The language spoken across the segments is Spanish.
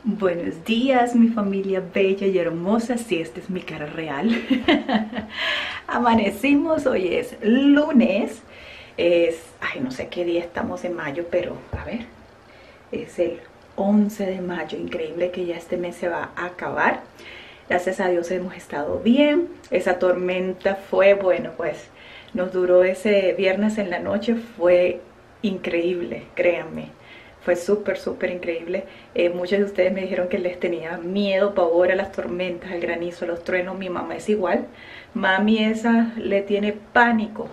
Buenos días, mi familia bella y hermosa. Sí, esta es mi cara real. Amanecimos, hoy es lunes. Ay, no sé qué día estamos en mayo, pero a ver, es el 11 de mayo. Increíble que ya este mes se va a acabar. Gracias a Dios hemos estado bien. Esa tormenta fue, bueno, pues nos duró ese viernes en la noche. Fue increíble, créanme. Fue súper increíble. Muchos de ustedes me dijeron que les tenía miedo, pavor a las tormentas, al granizo, a los truenos. Mi mamá es igual. Mami esa le tiene pánico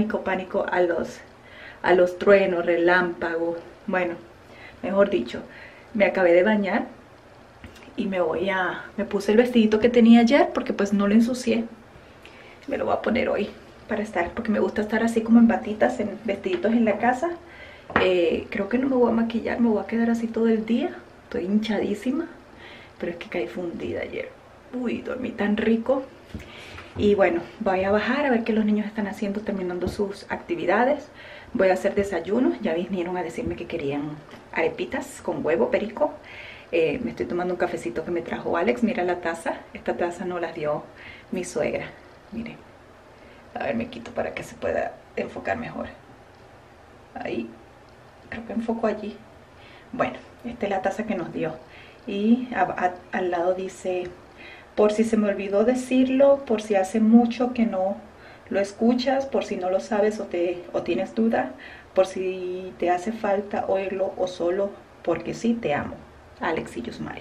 a los truenos, relámpagos. Bueno, mejor dicho, me acabé de bañar y me puse el vestidito que tenía ayer porque pues no lo ensucié. Me lo voy a poner hoy porque me gusta estar así como en batitas, en vestiditos en la casa. Creo que no me voy a maquillar, me voy a quedar así todo el día. Estoy hinchadísima, pero es que caí fundida ayer. Uy, dormí tan rico. Y bueno, voy a bajar a ver qué los niños están haciendo, terminando sus actividades. Voy a hacer desayuno. Ya vinieron a decirme que querían arepitas con huevo perico. Me estoy tomando un cafecito que me trajo Alex. Mira la taza. Esta taza no la dio mi suegra. Miren. A ver, me quito para que se pueda enfocar mejor. Ahí. Creo que enfoco allí. Bueno, esta es la taza que nos dio. Y al lado dice: por si se me olvidó decirlo, por si hace mucho que no lo escuchas, por si no lo sabes o tienes duda, por si te hace falta oírlo o solo porque sí, te amo. Alex y Yusmari.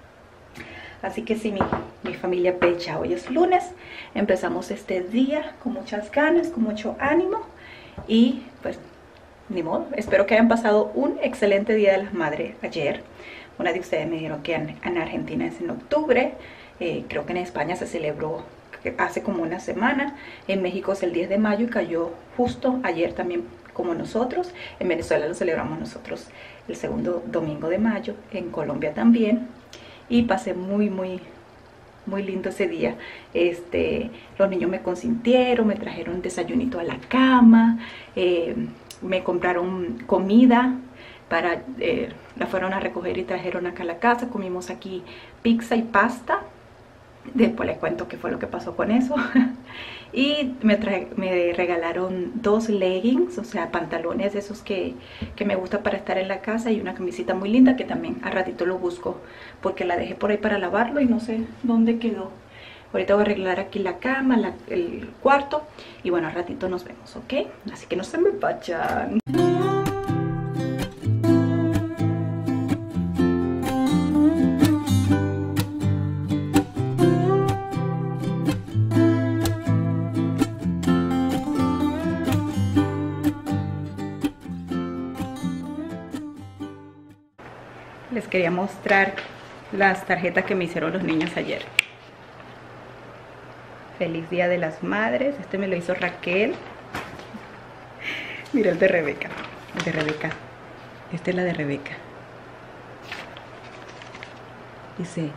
Así que sí, mi familia bella, hoy es lunes. Empezamos este día con muchas ganas, con mucho ánimo. Y pues ni modo, espero que hayan pasado un excelente Día de las Madres ayer. Una de ustedes me dijeron que en Argentina es en octubre. Creo que en España se celebró hace como una semana. En México es el 10 de mayo y cayó justo ayer también como nosotros. En Venezuela lo celebramos nosotros el segundo domingo de mayo. En Colombia también. Y pasé muy lindo ese día. Los niños me consintieron, me trajeron desayunito a la cama. Me compraron comida la fueron a recoger y trajeron acá a la casa. Comimos aquí pizza y pasta. Después les cuento qué fue lo que pasó con eso. Y me regalaron 2 leggings, o sea, pantalones esos que me gusta para estar en la casa, y una camisita muy linda que también al ratito lo busco porque la dejé por ahí para lavarlo y no sé dónde quedó. Ahorita voy a arreglar aquí la cama, el cuarto, y bueno, al ratito nos vemos, ¿ok? Así que no se me vayan. Les quería mostrar las tarjetas que me hicieron los niños ayer. Feliz Día de las Madres. Este me lo hizo Raquel. Mira el de Rebeca. El de Rebeca. Esta es la de Rebeca. Dice: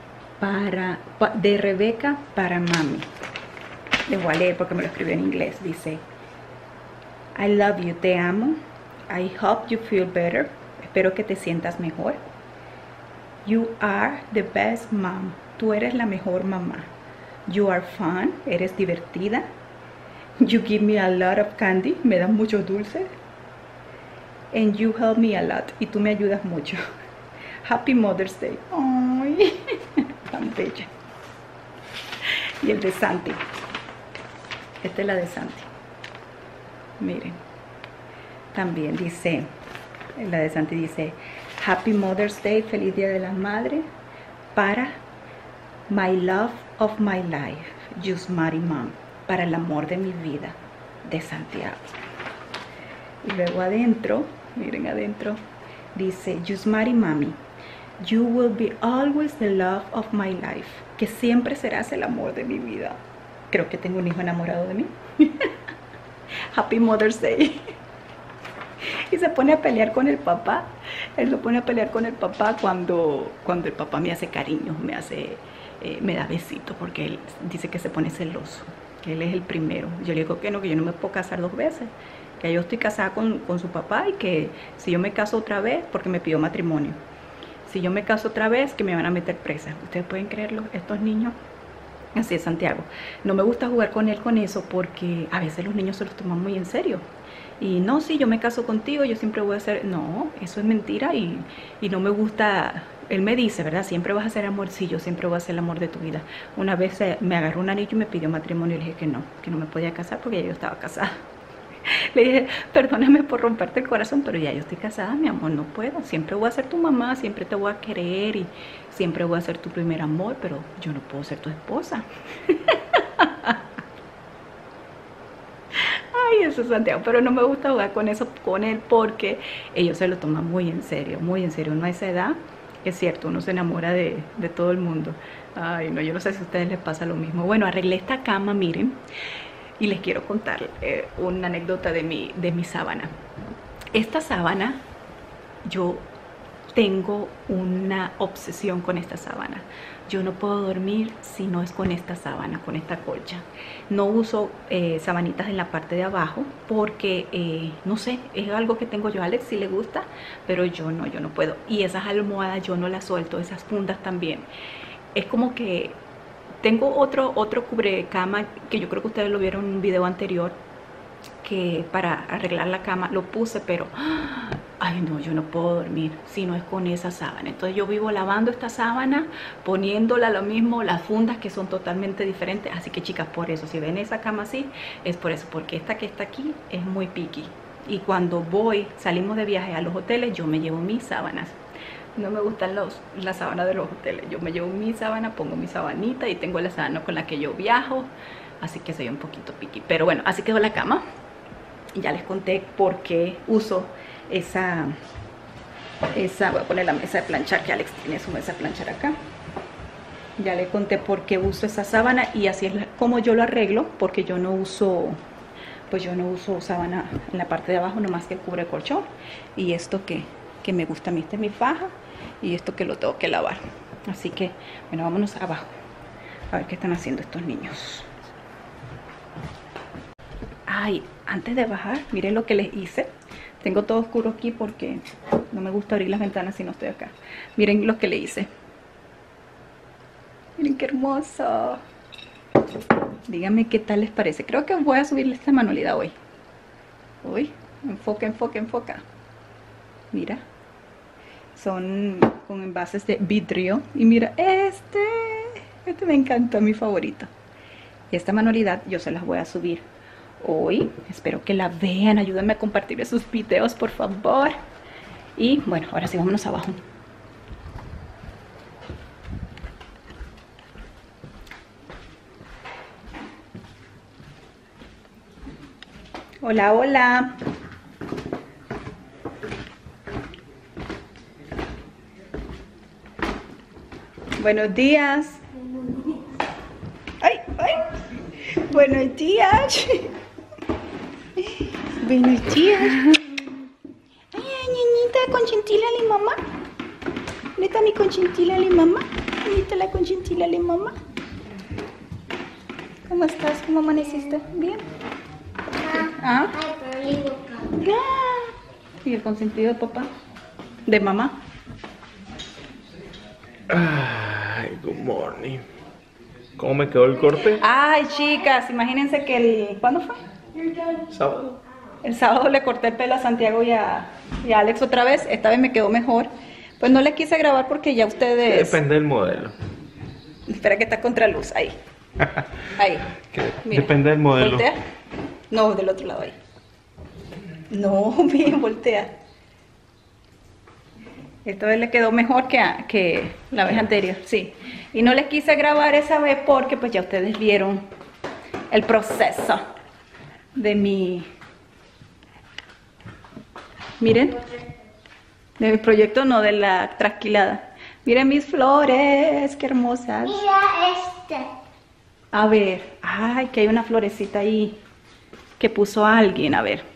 de Rebeca para mami. Les voy a leer porque me lo escribió en inglés. Dice: I love you, te amo. I hope you feel better. Espero que te sientas mejor. You are the best mom. Tú eres la mejor mamá. You are fun. Eres divertida. You give me a lot of candy. Me das mucho dulce. And you help me a lot. Y tú me ayudas mucho. Happy Mother's Day. Ay, tan bella. Y el de Santi. Esta es la de Santi. Miren. También dice, la de Santi dice: Happy Mother's Day, feliz Día de la Madre, para my love of my life, Yusmari Mom, para el amor de mi vida, de Santiago. Y luego adentro, miren adentro, dice: Yusmari Mami, you will be always the love of my life, que siempre serás el amor de mi vida. Creo que tengo un hijo enamorado de mí. Happy Mother's Day. Y se pone a pelear con el papá. Él lo pone a pelear con el papá cuando el papá me hace cariño, me da besitos, porque él dice que se pone celoso, que él es el primero. Yo le digo que no, que yo no me puedo casar 2 veces, que yo estoy casada con su papá, y que si yo me caso otra vez, porque me pidió matrimonio, Si yo me caso otra vez, que me van a meter presa. ¿Ustedes pueden creerlo? Estos niños. Así es Santiago. No me gusta jugar con él con eso porque a veces los niños se los toman muy en serio. Y no, si yo me caso contigo, yo siempre voy a hacer... No, eso es mentira y no me gusta... Él me dice, ¿verdad? Siempre vas a ser amor. Sí, yo siempre voy a ser el amor de tu vida. Una vez me agarró un anillo y me pidió matrimonio y le dije que no me podía casar porque ya yo estaba casada. Le dije, perdóname por romperte el corazón, pero ya yo estoy casada, mi amor, no puedo. Siempre voy a ser tu mamá, siempre te voy a querer y siempre voy a ser tu primer amor, pero yo no puedo ser tu esposa. Ay, eso es Santiago, pero no me gusta jugar con eso con él porque ellos se lo toman muy en serio, muy en serio. Uno a esa edad, es cierto, uno se enamora de todo el mundo. Ay, no, yo no sé si a ustedes les pasa lo mismo. Bueno, arreglé esta cama, miren. Y les quiero contar una anécdota de mi sábana. Esta sábana, yo tengo una obsesión con esta sábana. Yo no puedo dormir si no es con esta sábana, con esta colcha. No uso sabanitas en la parte de abajo porque, no sé, es algo que tengo yo. A Alex sí le gusta, pero yo no puedo. Y esas almohadas yo no las suelto, esas fundas también. Es como que... Tengo otro cubrecama que yo creo que ustedes lo vieron en un video anterior, que para arreglar la cama lo puse, pero ay no, yo no puedo dormir si no es con esa sábana. Entonces yo vivo lavando esta sábana, poniéndola lo mismo, las fundas que son totalmente diferentes. Así que chicas, por eso, si ven esa cama así, es por eso, porque esta que está aquí es muy picky. Y cuando salimos de viaje a los hoteles, yo me llevo mis sábanas. No me gustan las sábanas de los hoteles. Yo me llevo mi sábana, pongo mi sabanita y tengo la sábana con la que yo viajo. Así que soy un poquito picky. Pero bueno, así quedó la cama. Y ya les conté por qué uso esa... Voy a poner la mesa de planchar, que Alex tiene su mesa de planchar acá. Ya les conté por qué uso esa sábana y así es como yo lo arreglo. Porque yo no uso... Pues yo no uso sábana en la parte de abajo, nomás que cubre el colchón. Y esto que me gusta a mí, esta es mi faja. Y esto que lo tengo que lavar. Así que, bueno, vámonos abajo a ver qué están haciendo estos niños. Ay, antes de bajar, miren lo que les hice. Tengo todo oscuro aquí porque no me gusta abrir las ventanas si no estoy acá. Miren lo que le hice. Miren qué hermoso. Díganme qué tal les parece. Creo que voy a subirle esta manualidad hoy. Uy, enfoca, enfoca, enfoca. Mira. Son con envases de vidrio. Y mira, este me encantó, mi favorito. Y esta manualidad yo se las voy a subir hoy. Espero que la vean. Ayúdenme a compartir esos videos, por favor. Y bueno, ahora sí, vámonos abajo. Hola, hola. Buenos días. Ay, ay. Buenos días. Buenos días. Ay, niñita, consentila a la mamá. ¿Dónde está mi consentila a la mamá? ¿Dónde está la consentila a la mamá? ¿Cómo estás? ¿Cómo amaneciste? ¿Bien? ¿Ah? ¿Y el consentido de papá? ¿De mamá? Ay, good morning. ¿Cómo me quedó el corte? Ay, chicas, imagínense que ¿cuándo fue? Sábado. El sábado le corté el pelo a Santiago y a Alex otra vez. Esta vez me quedó mejor. Pues no le quise grabar porque ya ustedes... Depende del modelo. Espera que está contraluz, ahí. Ahí. Mira. Depende del modelo. ¿Voltea? No, del otro lado ahí. No, bien, voltea. Esta vez le quedó mejor que la vez anterior, sí. Y no les quise grabar esa vez porque pues ya ustedes vieron el proceso de mi... Miren. De mi proyecto, no, de la trasquilada. Miren mis flores, qué hermosas. Mira este. A ver, ay, que hay una florecita ahí que puso alguien, a ver.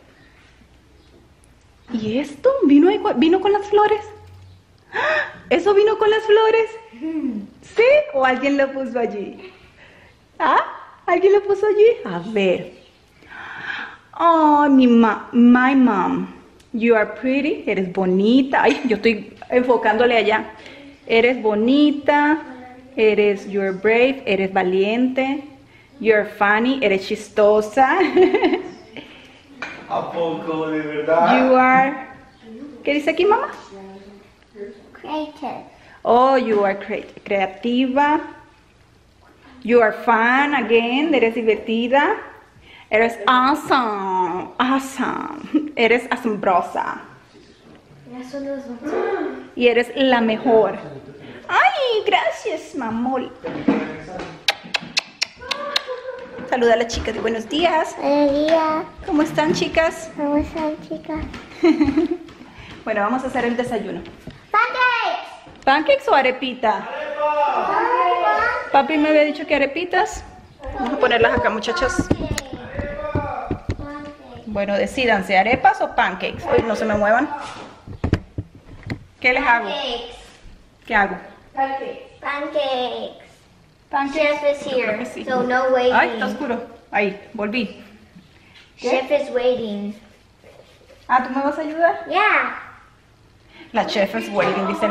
¿Y esto? ¿Vino con las flores? ¿Eso vino con las flores? ¿Sí? ¿O alguien lo puso allí? ¿Ah? ¿Alguien lo puso allí? A ver. Oh, my mom. You are pretty, eres bonita. Ay, yo estoy enfocándole allá. Eres bonita, you're brave, eres valiente. You're funny, eres chistosa. ¿A poco, de verdad? You are... ¿Qué dice aquí, mamá? Creative. Oh, you are creativa. You are fun, again, eres divertida. Eres awesome, awesome. Eres asombrosa. Eso no es un... Y eres la mejor. Ay, gracias, mamol. Saluda a las chicas de buenos días. Buenos días. ¿Cómo están, chicas? ¿Cómo están, chicas? Bueno, vamos a hacer el desayuno. ¡Pancakes! ¿Pancakes o arepita? Papi me había dicho que arepitas. Vamos a ponerlas acá, muchachas. Bueno, decídanse, ¿arepas o pancakes? Hoy no se me muevan. ¿Qué les hago? ¿Qué hago? Pancakes. Pancakes. Chef is Yo creo here, que sí. so no waiting. Ay, está oscuro. Ahí, volví. Chef is waiting. Ah, ¿tú me vas a ayudar? Yeah. La chef is waiting, dice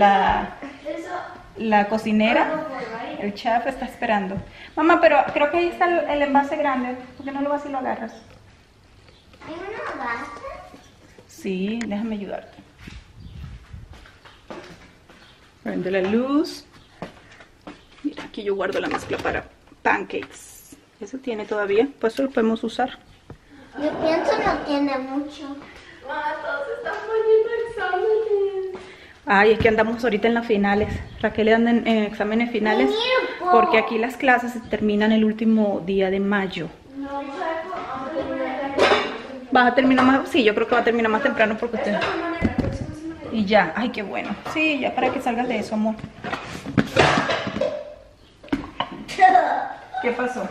la cocinera. El chef está esperando. Mamá, pero creo que ahí está el envase grande. ¿Por qué no lo vas y lo agarras? ¿Hay una base? Sí, déjame ayudarte. Prende la luz. Mira, aquí yo guardo la mezcla para pancakes. ¿Eso tiene todavía? Pues eso lo podemos usar. Yo pienso no tiene mucho. Ay, es que andamos ahorita en las finales. Raquel anda en exámenes finales. Porque aquí las clases se terminan el último día de mayo. ¿Vas a terminar más? Sí, yo creo que va a terminar más temprano porque usted... Y ya, ay, qué bueno. Sí, ya para que salgas de eso, amor. ¿Qué pasó?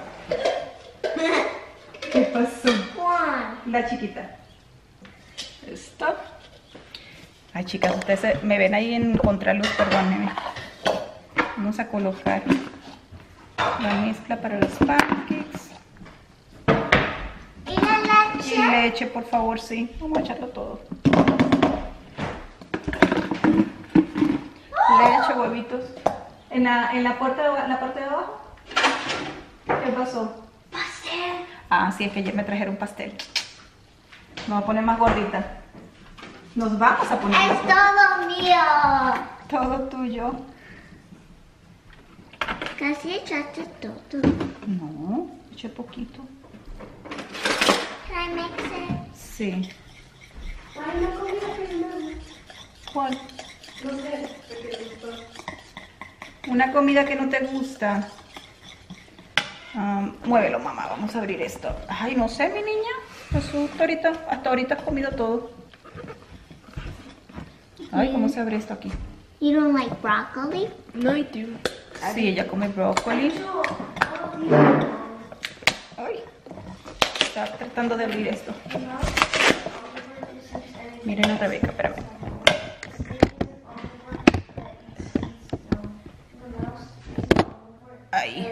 ¿Qué pasó? La chiquita. Esto. Ay, chicas, ustedes me ven ahí en contraluz, perdónenme. Vamos a colocar la mezcla para los pancakes. ¿Y la Y leche? leche, por favor, sí. Vamos a echarlo todo. Leche, huevitos. ¿En la parte de abajo? ¿Qué pasó? Pastel. Ah, sí, es que ayer me trajeron pastel. Me voy a poner más gordita. Nos vamos a poner más Es gorditas. todo mío. Todo tuyo. Casi echaste todo. No, eché poquito. Can I mix it? Sí. Ay, no comí primero. ¿Cuál? Una comida que no te gusta. Muévelo, mamá. Vamos a abrir esto. Ay, no sé, mi niña. Pues tú hasta ahorita has comido todo. Ay, ¿cómo se abre esto aquí? You don't like broccoli? No, I do. Sí, ella come brócoli. Ay, está tratando de abrir esto. Miren a Rebeca, espérame. Ahí.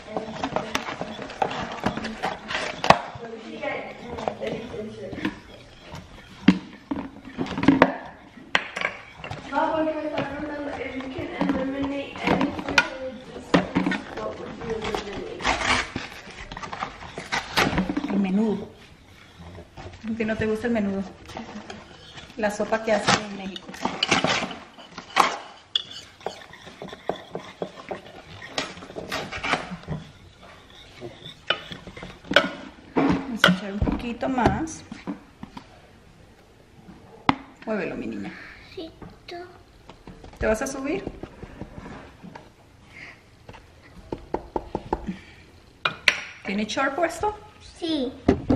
El menudo. ¿Por qué no te gusta el menudo? La sopa que hacen en México. Vamos a echar un poquito más. Muévelo, mi niña. Sí, tú. ¿Te vas a subir? ¿Tiene short puesto? Sí.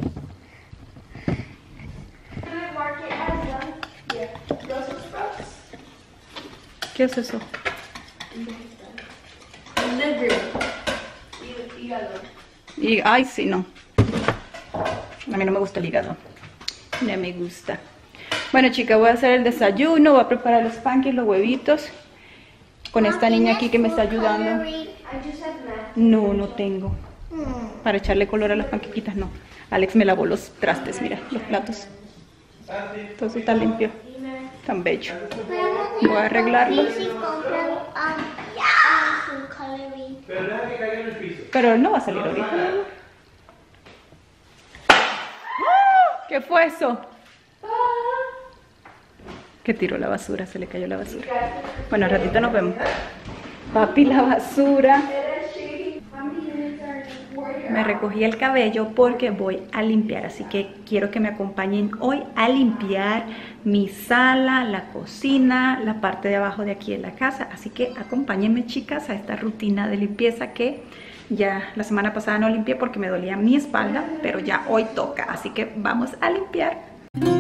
¿Qué es eso? Y, ay, sí, no. A mí no me gusta el hígado. No me gusta. Bueno, chicas, voy a hacer el desayuno. Voy a preparar los pancakes, los huevitos. Con esta niña aquí que me está ayudando. No, no tengo. Para echarle color a las panquequitas, no. Alex me lavó los trastes, mira, los platos. Todo está limpio. Tan bello. Voy a arreglarlo. Pero él no va a salir ahorita. ¿Qué fue eso? Que tiró la basura, se le cayó la basura. Bueno, al ratito nos vemos. Papi, la basura. Me recogí el cabello porque voy a limpiar, así que quiero que me acompañen hoy a limpiar mi sala, la cocina, la parte de abajo de aquí de la casa. Así que acompáñenme, chicas, a esta rutina de limpieza que ya la semana pasada no limpié porque me dolía mi espalda, pero ya hoy toca, así que vamos a limpiar.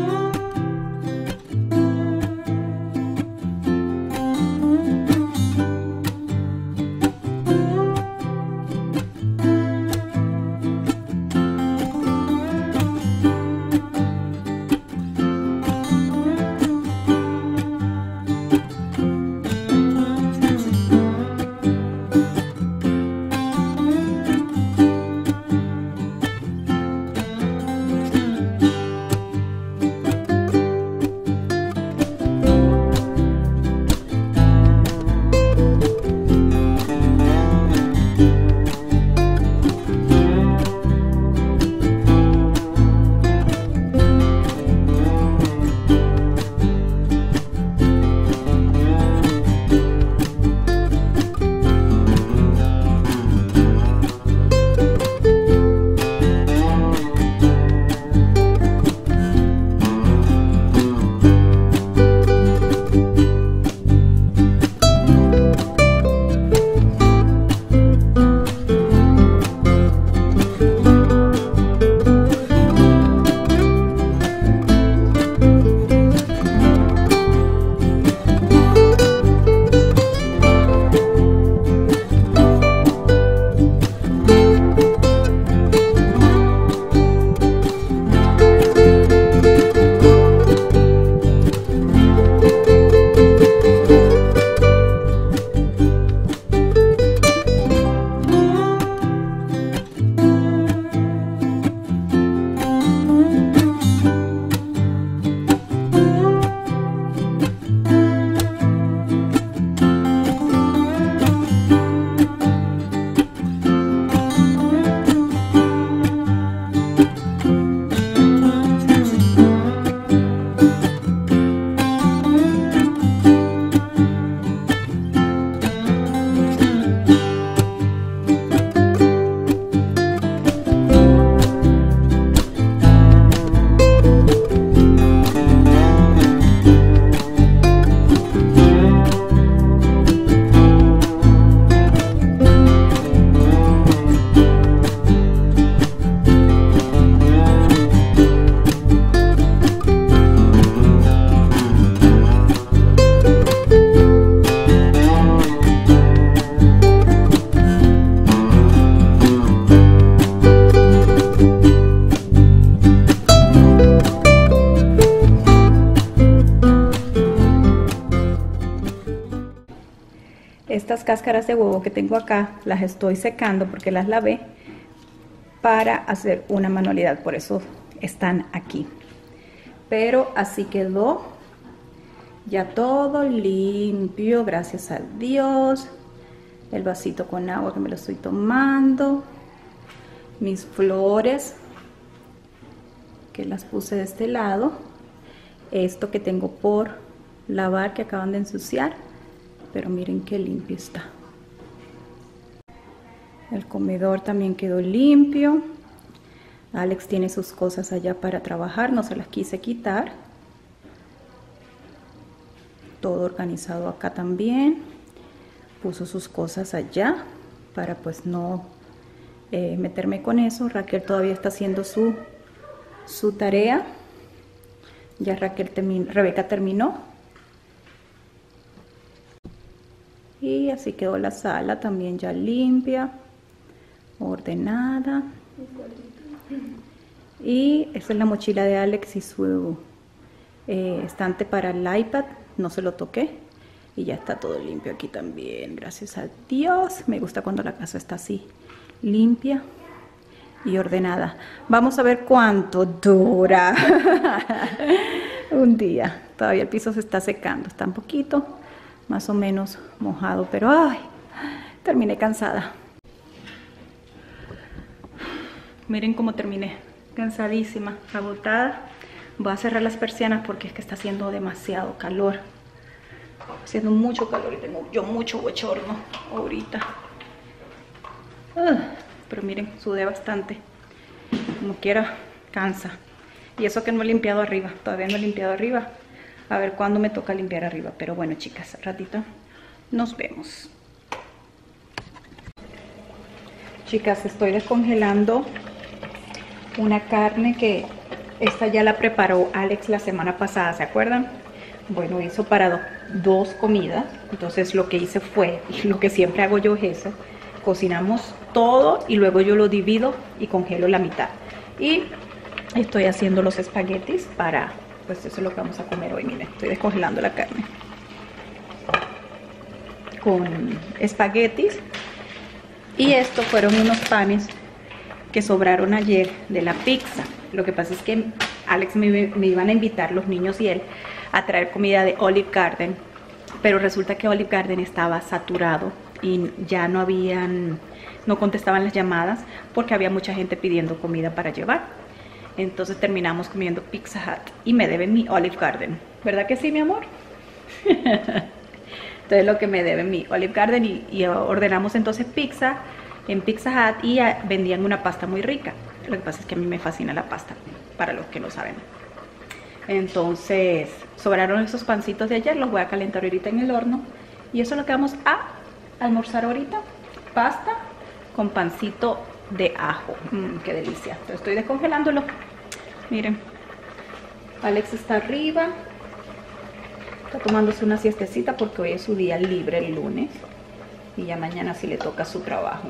Estas cáscaras de huevo que tengo acá las estoy secando porque las lavé para hacer una manualidad, por eso están aquí. Pero así quedó ya todo limpio, gracias a Dios. El vasito con agua que me lo estoy tomando, mis flores que las puse de este lado, esto que tengo por lavar que acaban de ensuciar, pero miren qué limpio está. El comedor también quedó limpio. Alex tiene sus cosas allá para trabajar, no se las quise quitar. Todo organizado acá también. Puso sus cosas allá para pues no meterme con eso. Raquel todavía está haciendo su tarea. Ya Rebeca terminó. Y así quedó la sala también ya limpia, ordenada. Y esa es la mochila de Alex y su estante para el iPad. No se lo toqué. Y ya está todo limpio aquí también, gracias a Dios. Me gusta cuando la casa está así limpia. y ordenada. Vamos a ver cuánto dura un día. Todavía el piso se está secando, está un poquito más o menos mojado, pero ay, terminé cansada. Miren cómo terminé, cansadísima, agotada. Voy a cerrar las persianas porque es que está haciendo demasiado calor. Haciendo mucho calor y tengo yo mucho bochorno ahorita. Pero miren, sudé bastante. Como quiera, cansa. Y eso que no he limpiado arriba, todavía no he limpiado arriba. A ver cuándo me toca limpiar arriba. Pero bueno, chicas, ratito nos vemos. Chicas, estoy descongelando una carne que esta ya la preparó Alex la semana pasada, ¿se acuerdan? Bueno, hizo para dos comidas. Entonces lo que hice fue, y lo que siempre hago yo es eso, cocinamos todo y luego yo lo divido y congelo la mitad. Y estoy haciendo los espaguetis para, pues eso es lo que vamos a comer hoy. Miren, estoy descongelando la carne con espaguetis. Y estos fueron unos panes que sobraron ayer de la pizza. Lo que pasa es que Alex me iban a invitar, los niños y él, a traer comida de Olive Garden, pero resulta que Olive Garden estaba saturado y ya no contestaban las llamadas porque había mucha gente pidiendo comida para llevar. Entonces terminamos comiendo Pizza Hut y me deben mi Olive Garden, ¿verdad que sí, mi amor? Entonces lo que me deben mi Olive Garden y ordenamos entonces pizza en Pizza Hut y vendían una pasta muy rica. Lo que pasa es que a mí me fascina la pasta, para los que no saben. Entonces sobraron esos pancitos de ayer, los voy a calentar ahorita en el horno. Y eso es lo que vamos a almorzar ahorita. Pasta con pancito de ajo. Qué delicia. Entonces estoy descongelándolo. Miren, Alex está arriba. Está tomándose una siestecita porque hoy es su día libre, el lunes. Y ya mañana sí le toca su trabajo.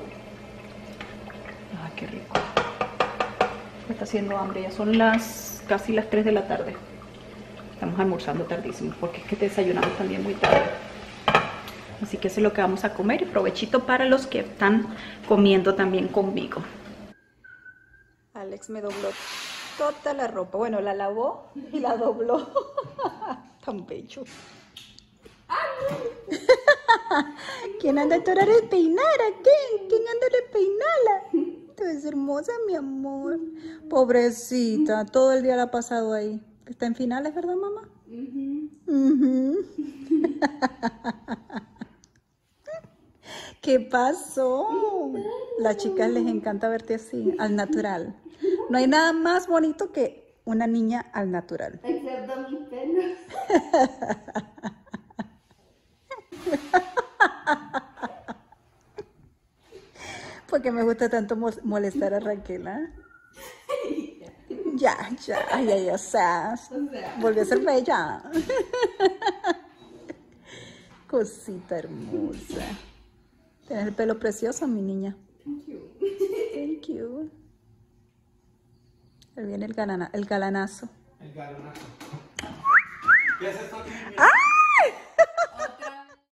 Ay, qué rico. Me está haciendo hambre. Ya son casi las 3 de la tarde. Estamos almorzando tardísimo porque es que desayunamos también muy tarde. Así que eso es lo que vamos a comer. Y provechito para los que están comiendo también conmigo. Alex me dobló toda la ropa. Bueno, la lavó y la dobló. Tan bello. ¿Quién anda a torar el peinar? ¿A quién? ¿Quién anda a peinarla? Tú eres hermosa, mi amor. Pobrecita, todo el día la ha pasado ahí. Está en finales, ¿verdad, mamá? ¿Qué pasó? Las chicas les encanta verte así, al natural. No hay nada más bonito que una niña al natural. Excepto mis pelos. Porque me gusta tanto molestar a Raquel, ¿eh? Ya, o sea, volvió a ser bella. Cosita hermosa. Tienes el pelo precioso, mi niña. Thank you. Ahí viene el galanazo. El galonazo. ¿Qué haces tú aquí? ¡Ah!